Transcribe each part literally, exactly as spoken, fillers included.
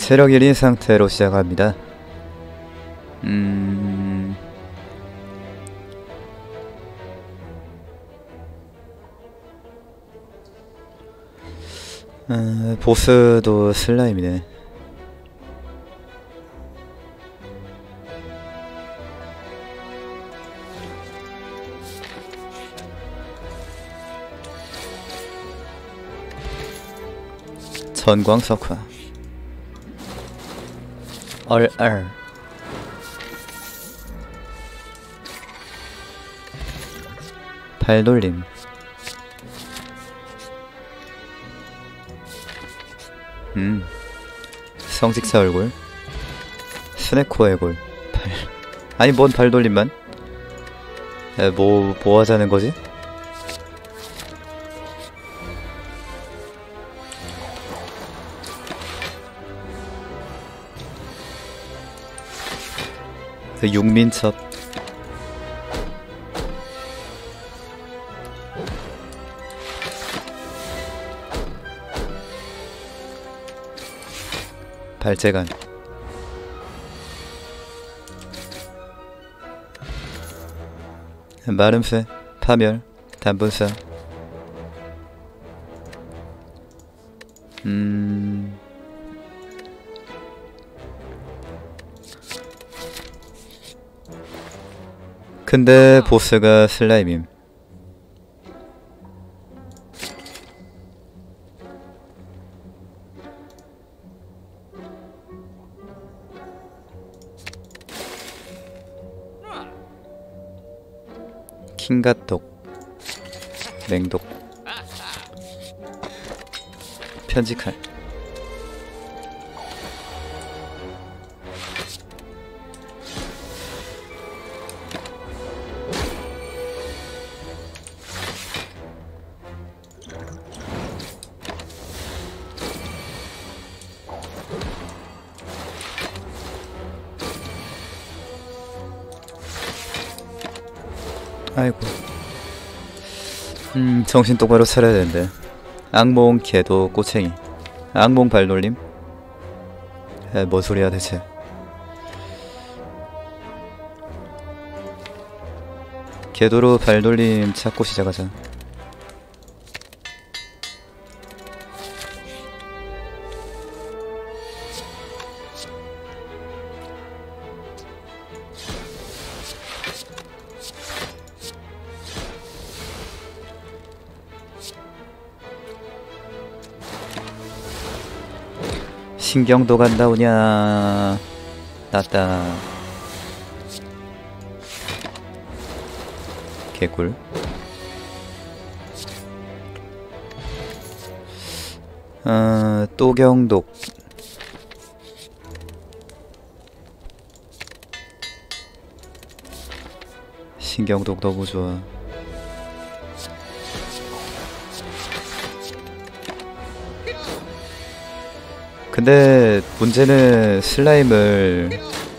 체력 일 인 상태로 시작합니다. 음... 아, 보스도 슬라임이네. 전광 석화 얼얼 발돌림 음 성직사 얼굴 스네코 애골 발 아니 뭔 발돌림만? 에, 뭐, 뭐 하자는 거지? 그 육민첩 발재간 마름새 파멸 단분사 음... 근데 보스가 슬라임임. 킹갓독 맹독 편지칼 아이고 음 정신 똑바로 차려야 되는데. 악몽 개도 꼬챙이 악몽 발놀림? 에, 뭔 소리야 대체. 개도로 발놀림 찾고 시작하자. 신경도가 안 나오냐. 났다. 개꿀. 어, 또경독. 신경독 너무 좋아. 근데 문제는 슬라임을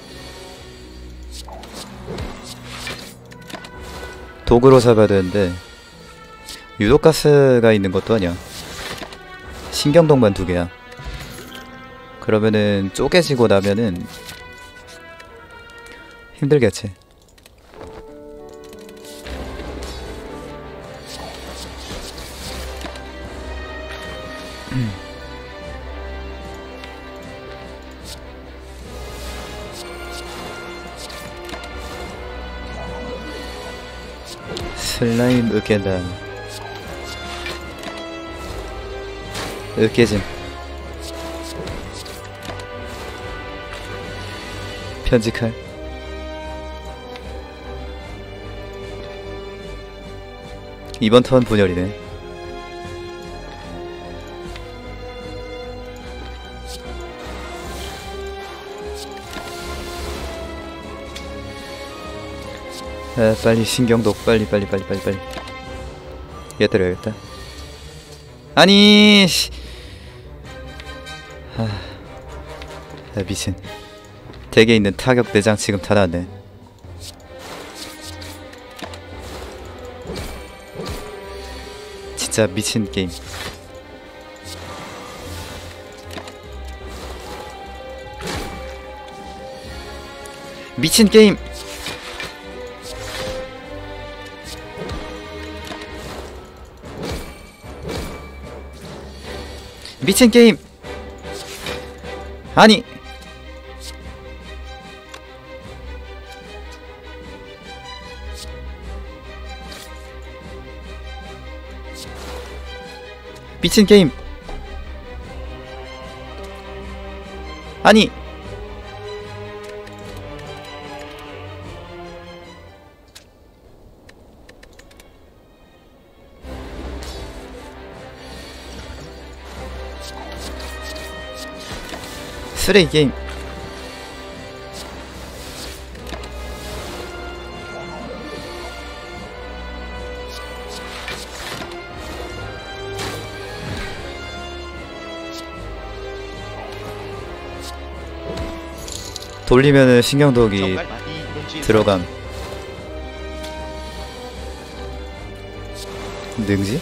도구로 잡아야 되는데 유독가스가 있는 것도 아니야. 신경독만 두 개야. 그러면은 쪼개지고 나면은 힘들겠지. 슬라임 으깬다. 으깨짐. 편지칼. 이번 턴 분열이네. 아, 빨리 신경독 빨리 빨리 빨리 빨리 빨리. 얘 때려야겠다. 아니 씨. 아, 아 미친. 덱에 있는 타격 내장 지금 다 나왔네. 진짜 미친 게임. 미친 게임. 미친 게임. 아니. 미친 게임. 아니. 쓰레기 게임. 돌리면은 신경독이 들어감. 능지?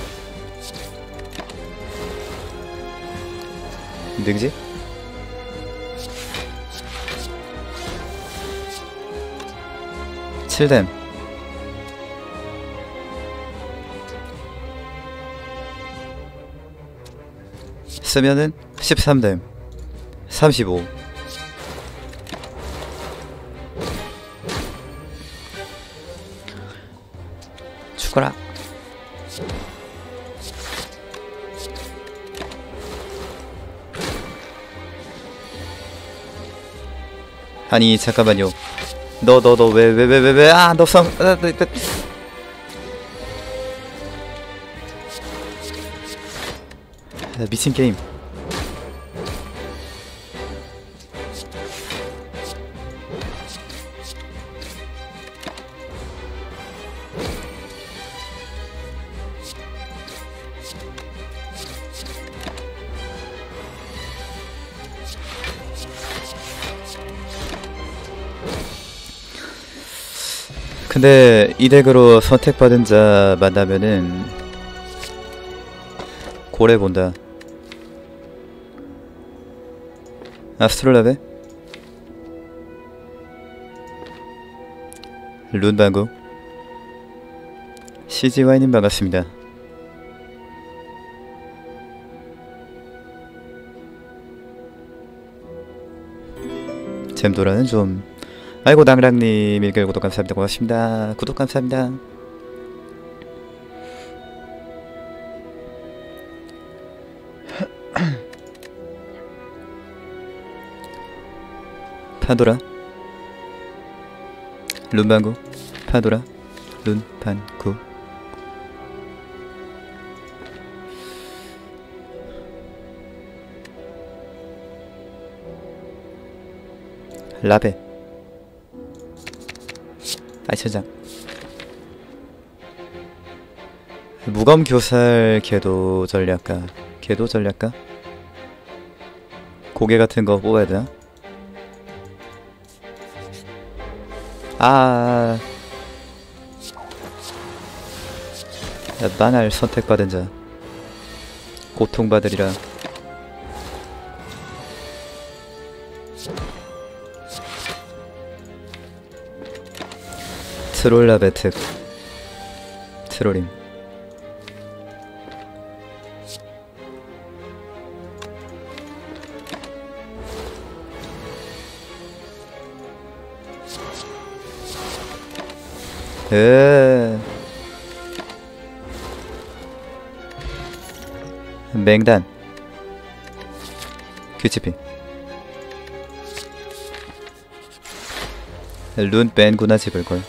능지? 칠뎀. 쓰면은 십삼뎀. 삼십오. 죽어라. 아니 잠깐만요. 너 너 너 왜 왜 왜 왜 왜 아 너 성 아, 너, 너. 아, 미친 게임. 근데 이 덱으로 선택받은 자 만나면은 고래 본다. 아스트롤라베? 룬방구? 씨지와이님 반갑습니다. 잼도라는 좀 아이고 낭랑님 일개월 구독 감사합니다. 고맙습니다. 구독 감사합니다. 파도라 룬방구 파도라 룬반구 라베 아이천장 무검교살 궤도 전략가 궤도 전략가 고개 같은 거 뽑아야 되나? 아 만할 선택받은 자 고통받으리라. 트롤라베 특 트롤임. 으 맹단 큐치피 룬 뺀구나 집을걸.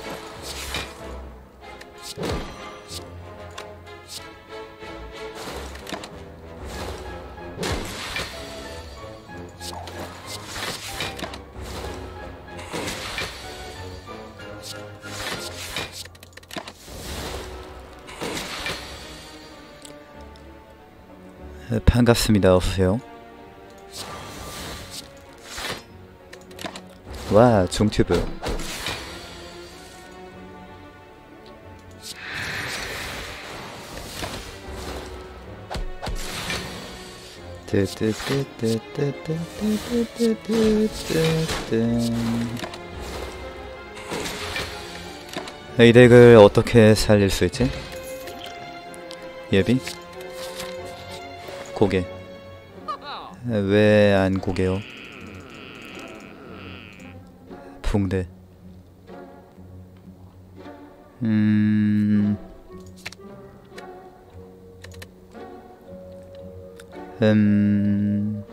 반갑습니다. 어서오세요. 와 중튜브 뜨뜨뜨뜨뜨뜨뜨뜨뜨뜨 이 덱을 어떻게 살릴 수 있지? 예비? 고개. 왜 안 고개요? 붕대. 음... 음...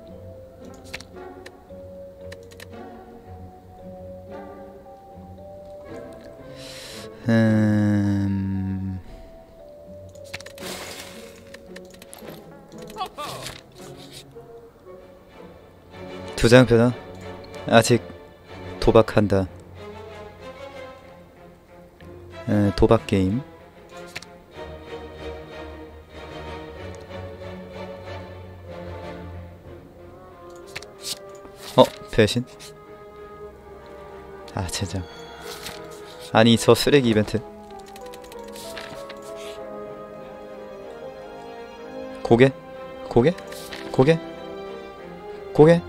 음... 두장 변화? 아직 도박한다. 에, 도박 게임. 어? 배신? 아 진짜. 아니 저 쓰레기 이벤트. 고개? 고개? 고개? 고개?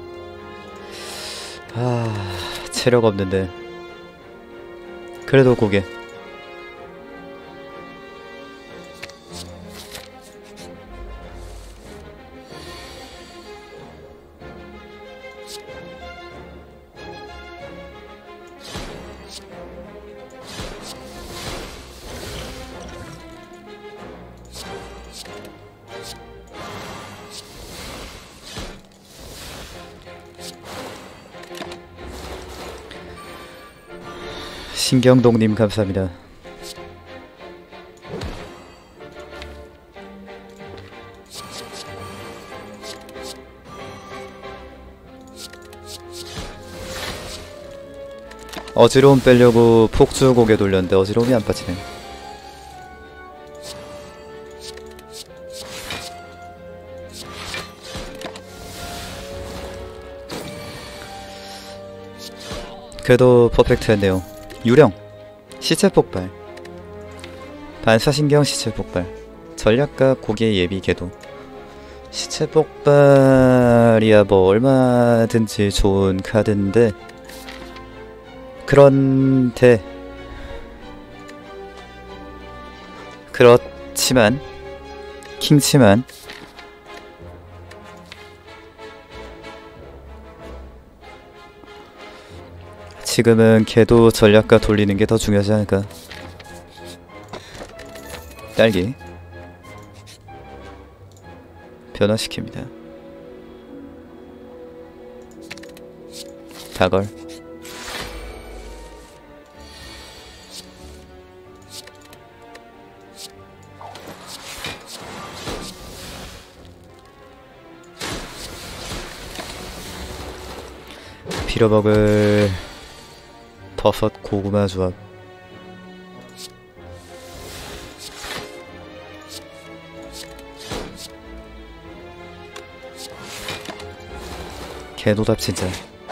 아... 체력 없는데 그래도 고개. 신경동님 감사합니다. 어지러움 빼려고 폭주 고개 돌렸는데 어지러움이 안 빠지네. 그래도 퍼펙트했네요. 유령, 시체 폭발, 반사신경 시체 폭발, 전략가 고개 예비 궤도. 시체 폭발이야 뭐 얼마든지 좋은 카드인데, 그런데 그렇지만 킹치만 지금은 궤도 전략가 돌리는 게 더 중요하지 않을까. 딸기 변화시킵니다. 다걸 빌어먹을 버섯 고구마 조합. 개노답 진짜.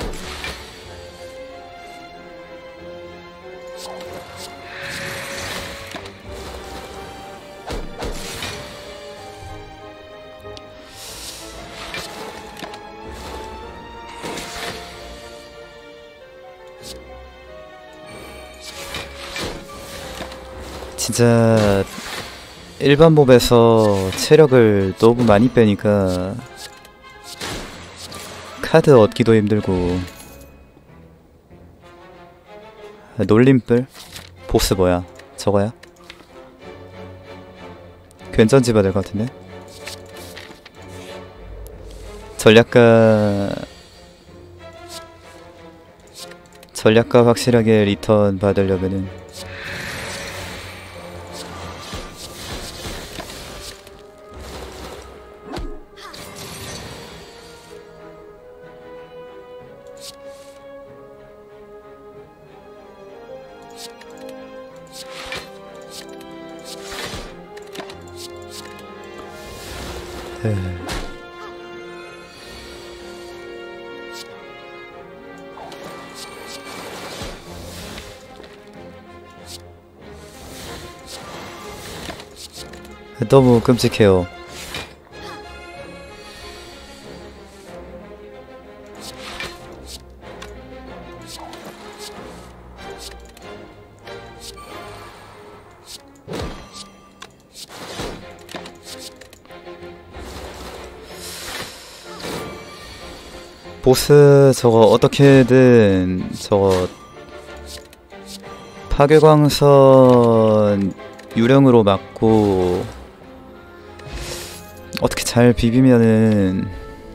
진짜 일반 몹에서 체력을 너무 많이 빼니까 카드 얻기도 힘들고. 놀림뿔? 보스 뭐야? 저거야? 괜찮지 받을 것 같은데? 전략가 전략가 확실하게 리턴 받으려면은 너무 끔찍해요. 보스 저거 어떻게든 저거 파괴광선 유령으로 막고 어떻게 잘 비비면은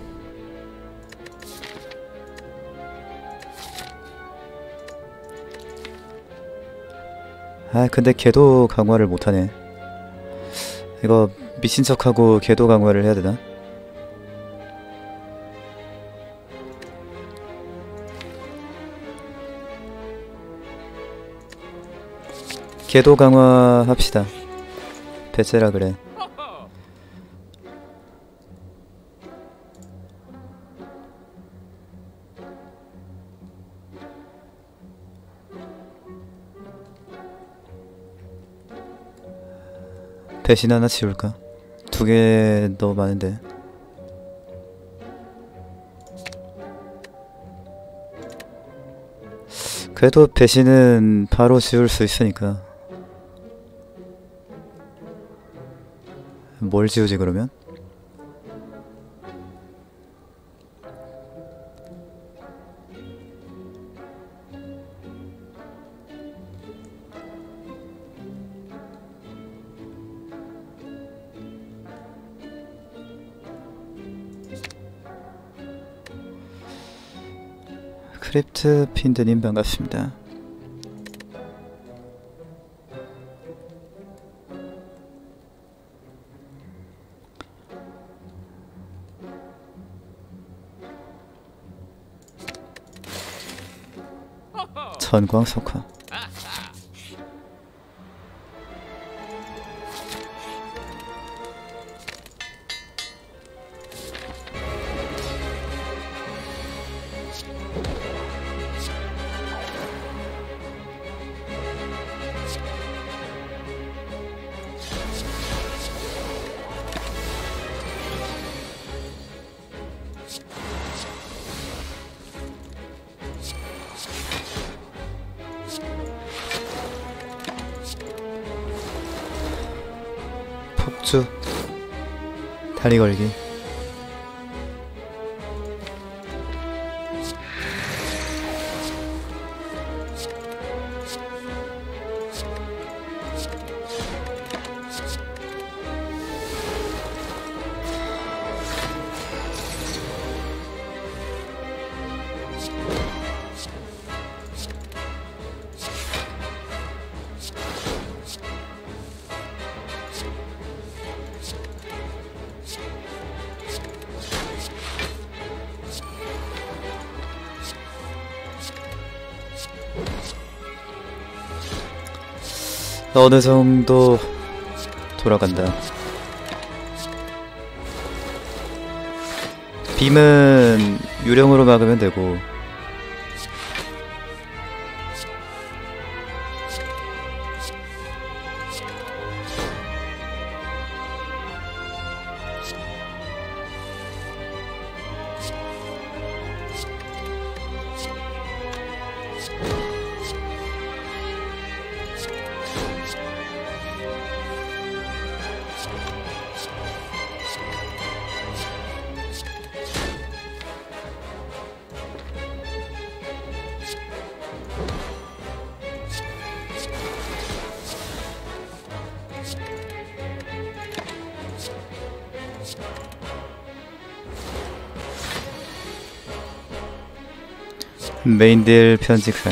아 근데 궤도 강화를 못하네. 이거 미친척하고 궤도 강화를 해야되나? 궤도 강화 합시다. 배째라 그래. 배신 하나 지울까? 두 개 너무 많은데. 그래도 배신은 바로 지울 수 있으니까. 뭘 지우지 그러면? 크립트 핀드님 반갑습니다. 전광석화. 폭주 다리 걸기. 어느 정도 돌아간다. 빔은 유령으로 막으면 되고 메인딜 편집할.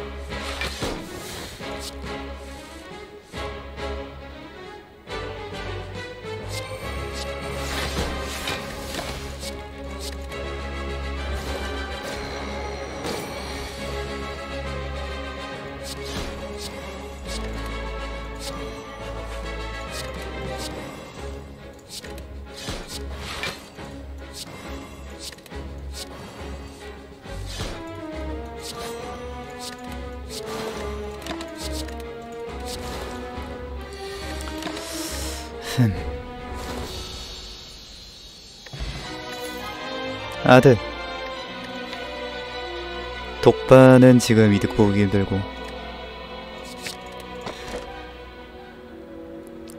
아들 독반은 지금 이득 보기 힘들고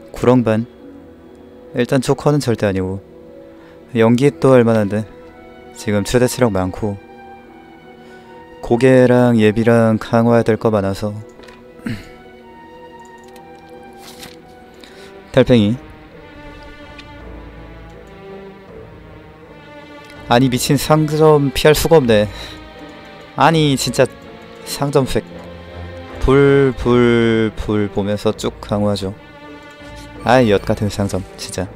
구렁반 일단 조커는 절대 아니고 연기 또 할만한데 지금 최대 체력 많고 고개랑 예비랑 강화해야 될 거 많아서. 달팽이. 아니 미친, 상점 피할 수가 없네. 아니 진짜 상점 팩 불 불 불 보면서 쭉 강화하죠. 아이 엿같은 상점 진짜.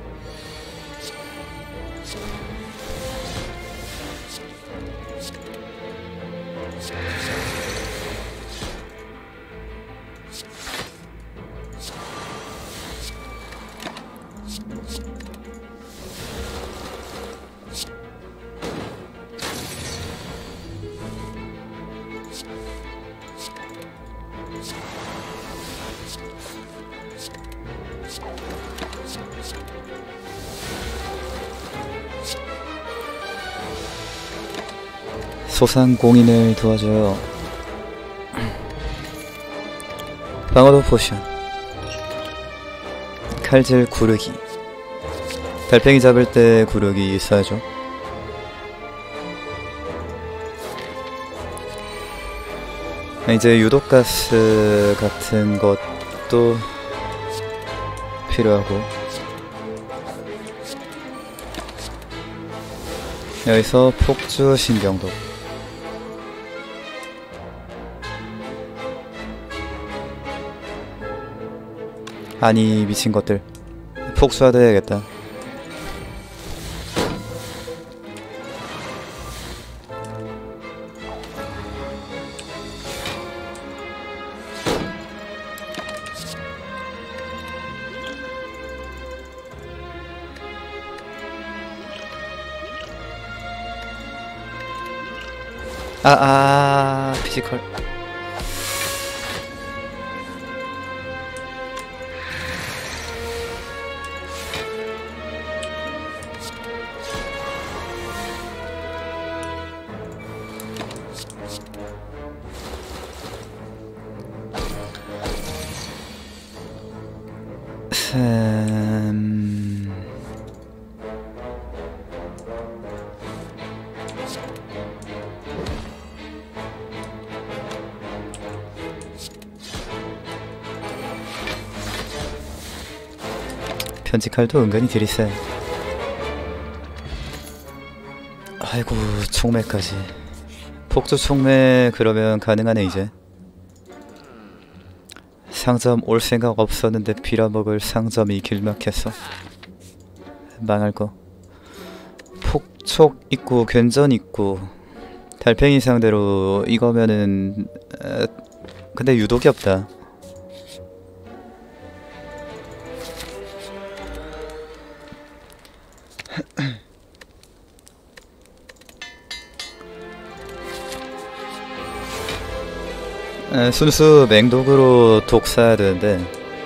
소상공인을 도와줘요. 방어도 포션, 칼질 구르기. 달팽이 잡을 때 구르기 써야죠. 이제 유독가스 같은 것도 필요하고, 여기서 폭주 신경도. 아니 미친 것들, 폭수하다 해야겠다. 아아 피지컬. 음... 편지칼도 은근히 들이세. 아이고 총매까지. 폭주 총매 그러면 가능하네 이제. 상점 올 생각 없었는데 빌어먹을 상점이 길막혔어. 망할거. 폭촉 있고 괜전 있고 달팽이 상대로 이거면은 에, 근데 유독이 없다. 에, 순수 맹독으로 독 사야 되는데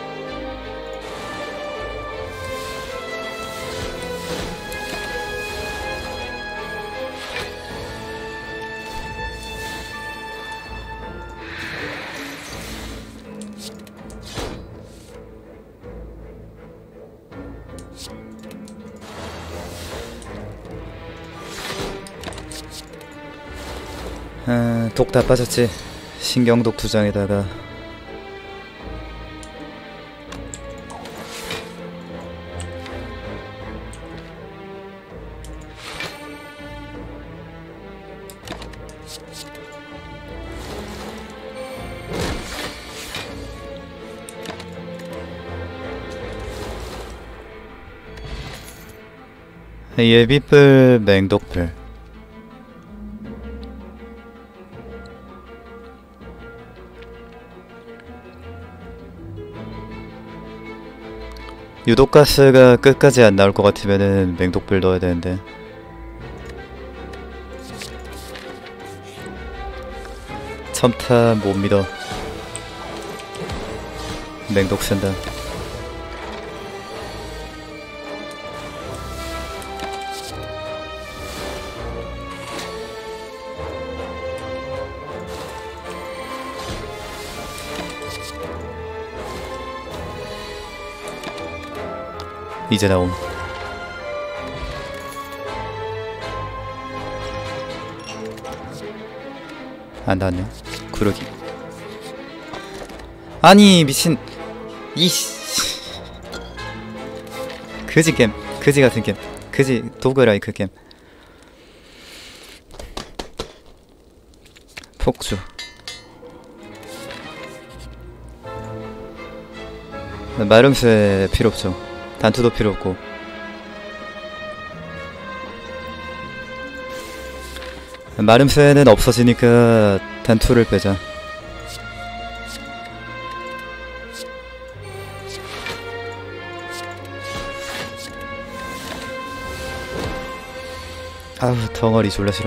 아, 독 다 빠졌지. 신경독 두 장에다가 예비불 맹독불. 유독가스가 끝까지 안 나올 것 같으면은 맹독불 넣어야 되는데. 첨탑 못 믿어. 맹독 쓴다. 이제 나옴. 안 닿았네. 구르기. 아니 미친 이씨. 그지 게임. 그지 같은 게임. 그지 도그라이크 게임. 폭주. 마름쇠 필요 없죠. 단투도 필요 없고. 마름쇠는 없어지니까 단투를 빼자. 아우 덩어리 졸라 싫어.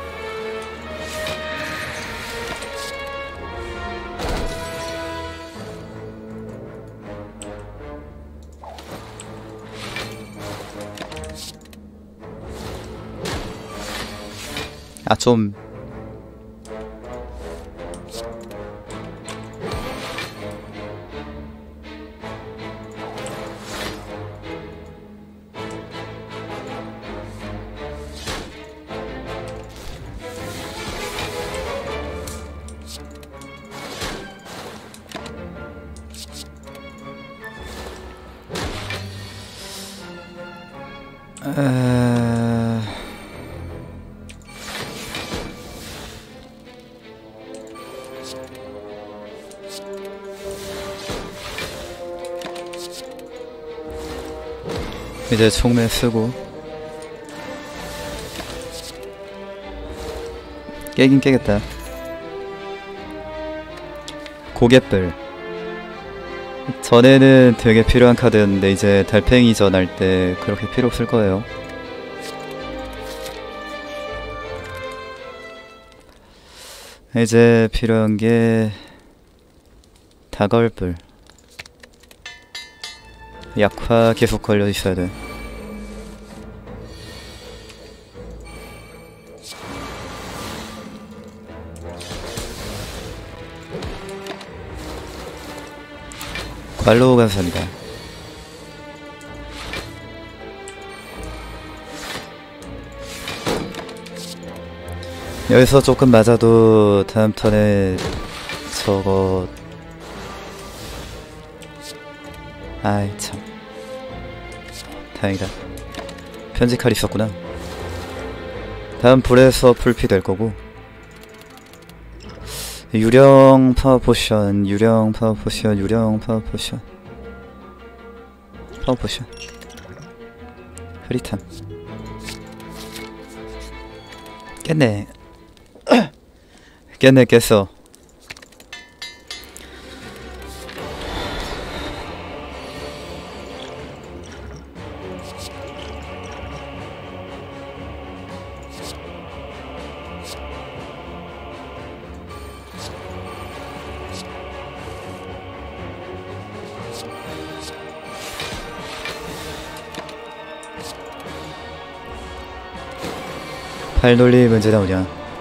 아 좀 에... 이제 총매 쓰고 깨긴 깨겠다. 고갯불. 전에는 되게 필요한 카드였는데 이제 달팽이전 할 때 그렇게 필요 없을 거예요. 이제 필요한 게 다걸불. 약화 계속 걸려 있어야 돼. 말로 감사합니다. 여기서 조금 맞아도 다음 턴에 저거 아이 참 다행이다. 편집칼 있었구나. 다음 불에서 풀피 될 거고. 유령 파워 포션, 유령 파워 포션, 유령 파워 포션, 파워 포션, 흐릿함. 깼네. 깼네 깼어. 발놀림 언제 나오냐.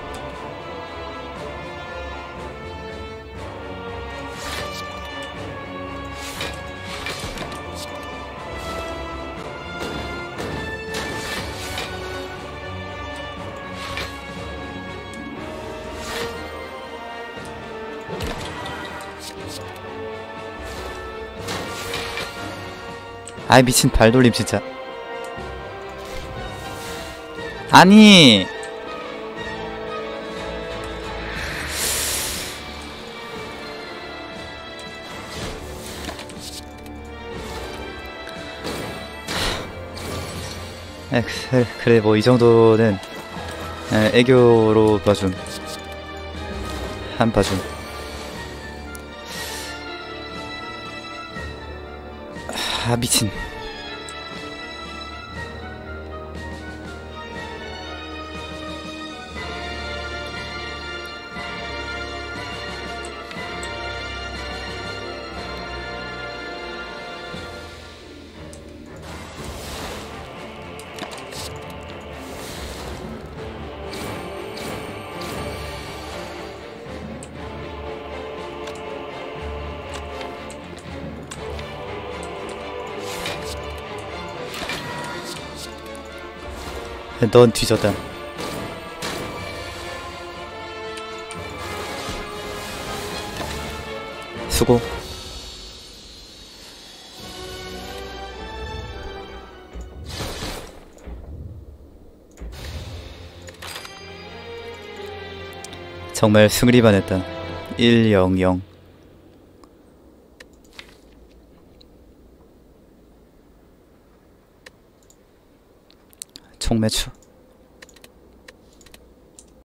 아이 미친 발놀림 진짜. 아니 에, 그래, 그래 뭐 이 정도는 에, 애교로 봐줌. 한 봐줌. 아 미친. 넌 뒤졌다. 수고. 정말 승리 반했다. 일 영 영. 총매추.